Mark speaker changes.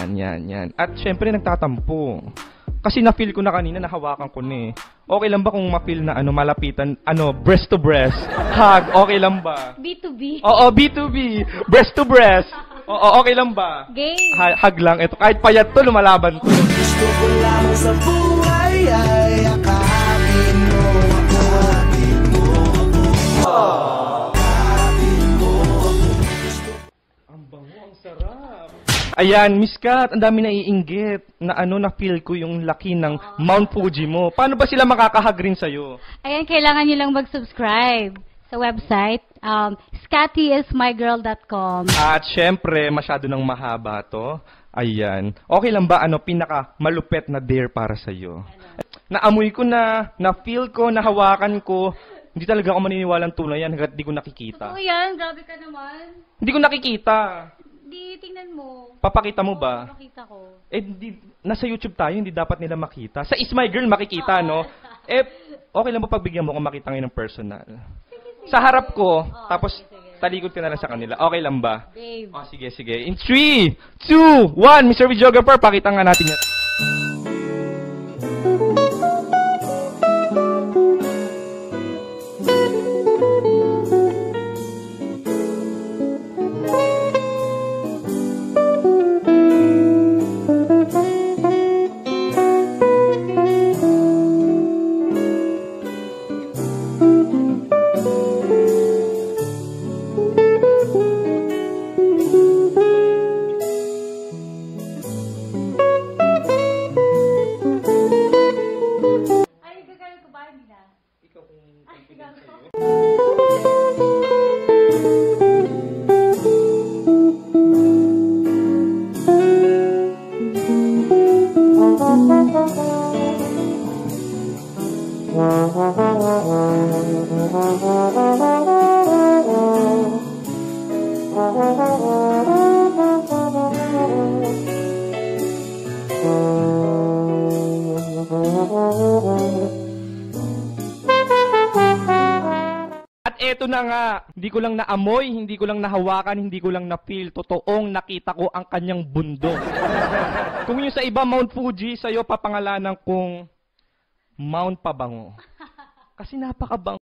Speaker 1: Yan. At syempre nagtatampo. Kasi na-feel ko na kanina, nahawakan ko na eh. Okay lang ba kung ma-feel na malapitan, breast to breast? Hug, okay lang ba?
Speaker 2: B2B.
Speaker 1: Oo, B2B. Breast to breast. Oo, okay lang ba?
Speaker 2: Game.
Speaker 1: Hug lang. Ito, kahit payat to, lumalaban to.
Speaker 3: Gusto ko lang sa buhay ay akapin mo ako, akapin mo ako.
Speaker 1: Ang bango, ang sarap. Ayan, Miss Kat, ang dami naiinggit na na-feel ko yung laki ng Mount Fuji mo. Paano ba sila makakahag rin sa'yo?
Speaker 2: Ayan, kailangan nyo lang mag-subscribe sa website, scattyismygirl.com.
Speaker 1: At syempre, masyado nang mahaba to. Ayan. Okay lang ba, pinaka malupet na dare para sa'yo? Naamoy ko na-feel ko, nahawakan ko. Hindi talaga ako maniniwalang tunay yan hanggat di ko nakikita.
Speaker 2: Oo yan, grabe ka naman.
Speaker 1: Hindi ko nakikita.
Speaker 2: Di, tingnan mo.
Speaker 1: Papakita mo ba?
Speaker 2: Makita ko.
Speaker 1: Nasa YouTube tayo, hindi dapat nila makita. Sa Is My Girl makikita, no? Okay lang ba pagbigyan mo kung makita ngayon ng personal? Sa harap ko, tapos talikod ka na lang sa kanila. Okay lang ba?
Speaker 2: Babe.
Speaker 1: Oh, sige. In 3, 2, 1, Mr. Videographer, pakita nga natin yan. At eto na nga, hindi ko lang naamoy, hindi ko lang nahawakan, hindi ko lang na-feel. Totoong nakita ko ang kanyang bundok. Kung yung sa iba Mount Fuji, sa'yo papangalanan kong Mount Pabango. Kasi napakabango.